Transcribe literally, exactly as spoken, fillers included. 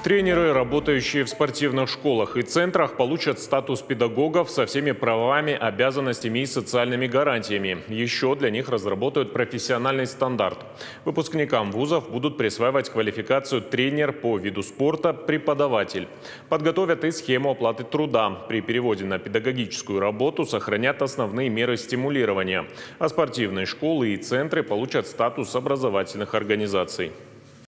Тренеры, работающие в спортивных школах и центрах, получат статус педагогов со всеми правами, обязанностями и социальными гарантиями. Еще для них разработают профессиональный стандарт. Выпускникам вузов будут присваивать квалификацию тренер по виду спорта, преподаватель. Подготовят и схему оплаты труда. При переводе на педагогическую работу сохранят основные меры стимулирования. А спортивные школы и центры получат статус образовательных организаций.